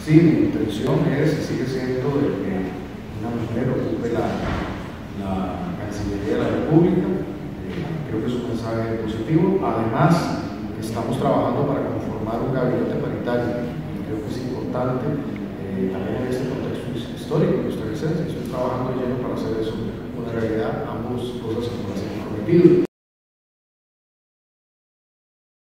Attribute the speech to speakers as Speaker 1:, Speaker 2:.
Speaker 1: Sí, mi intención es y sigue siendo de que una mujer ocupe la Cancillería de la República. Creo que es un mensaje positivo. Además, estamos trabajando para conformar un gabinete paritario. Creo que es importante, también en este contexto histórico que ustedes estoy trabajando lleno para hacer eso una realidad, ambas cosas como las hemos prometido.